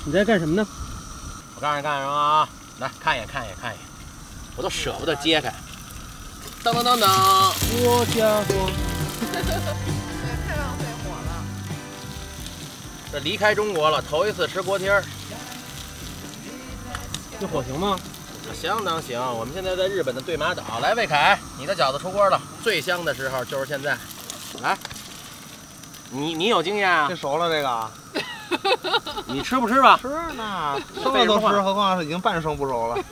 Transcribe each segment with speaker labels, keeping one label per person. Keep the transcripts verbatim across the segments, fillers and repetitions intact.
Speaker 1: 你在干什么呢？
Speaker 2: 我告诉你干什么啊？来看一眼，看一眼，看一眼，我都舍不得揭开。当当当当，我家伙！
Speaker 3: 太浪费火了。
Speaker 2: 这离开中国了，头一次吃锅贴儿。
Speaker 1: 这火行吗？
Speaker 2: 相当行。我们现在在日本的对马岛。来，魏凯，你的饺子出锅了。最香的时候就是现在。来，你你有经验啊？
Speaker 4: 这熟了这个。
Speaker 2: 你吃不吃吧？
Speaker 4: 吃呢，生了都吃，何况是已经半生不熟了。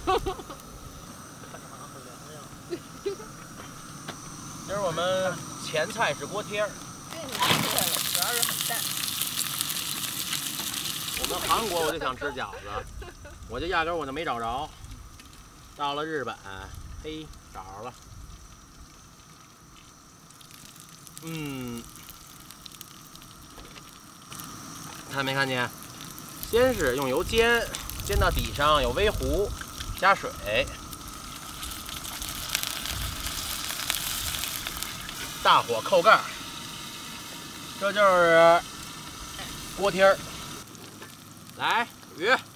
Speaker 2: 今儿我们前菜是锅贴儿。
Speaker 3: 这你吃出来了，主要是很淡。
Speaker 2: 我们韩国我就想吃饺子，我就压根我就没找着。到了日本，嘿，找着了。嗯。看没看见？先是用油煎，煎到底上有微糊，加水，大火扣盖，这就是锅贴儿。来，鱼，来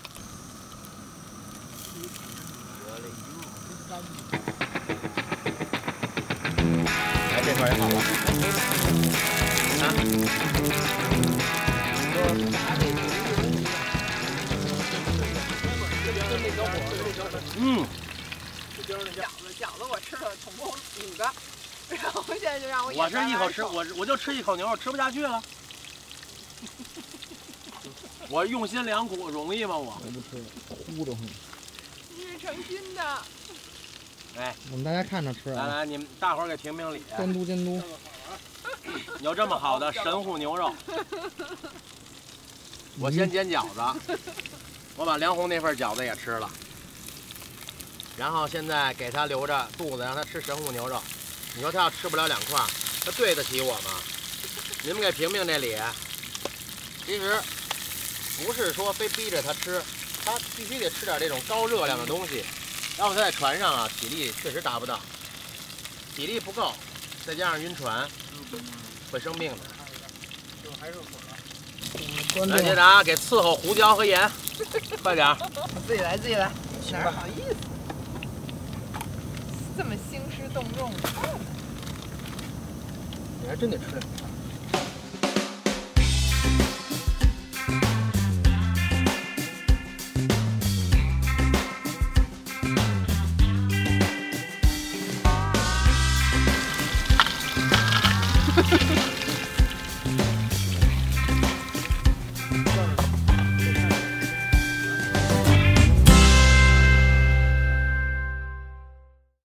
Speaker 2: 这块也好了，啊。嗯，
Speaker 3: 饺子饺子我吃了总共五个，然后现在就让我
Speaker 2: 我是一口吃，我我就吃一口牛肉，吃不下去了。我用心良苦，容易吗？我
Speaker 4: 我不吃，糊得慌。
Speaker 3: 你是诚心的。
Speaker 2: 哎，
Speaker 4: 我们大家看着吃啊。
Speaker 2: 来来，你们大伙儿给评评理。
Speaker 4: 监督监督。
Speaker 2: 有这么好的神户牛肉，我先煎饺子，我把梁红那份饺子也吃了，然后现在给他留着肚子，让他吃神户牛肉。你说他要吃不了两块，他对得起我吗？你们给评评这理。其实不是说非逼着他吃，他必须得吃点这种高热量的东西，要不他在船上啊体力确实达不到，体力不够，再加上晕船。会生病的。来，杰达给伺候胡椒和盐，快点儿！
Speaker 3: 自己来，自己来，哪好意思？这么兴师动众，
Speaker 2: 你还真得吃。